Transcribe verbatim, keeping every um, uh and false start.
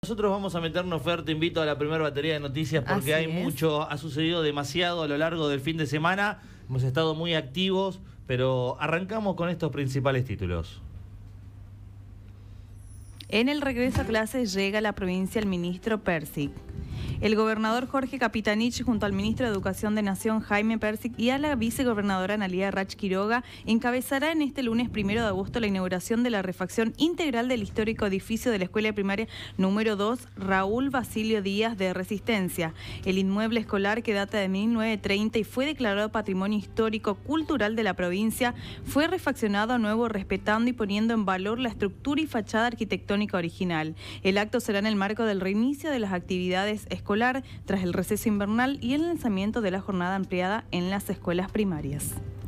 Nosotros vamos a meternos, Fer, te invito a la primera batería de noticias porque Así hay es. mucho, ha sucedido demasiado a lo largo del fin de semana, hemos estado muy activos, pero arrancamos con estos principales títulos. En el regreso a clases llega a la provincia el ministro Persic. El gobernador Jorge Capitanich, junto al ministro de Educación de Nación Jaime Persic y a la vicegobernadora Analía Rach Quiroga, encabezará en este lunes primero de agosto la inauguración de la refacción integral del histórico edificio de la Escuela Primaria número dos Raúl Basilio Díaz de Resistencia. El inmueble escolar, que data de mil novecientos treinta y fue declarado Patrimonio Histórico Cultural de la provincia, fue refaccionado a nuevo respetando y poniendo en valor la estructura y fachada arquitectónica original. El acto será en el marco del reinicio de las actividades escolares tras el receso invernal y el lanzamiento de la jornada ampliada en las escuelas primarias.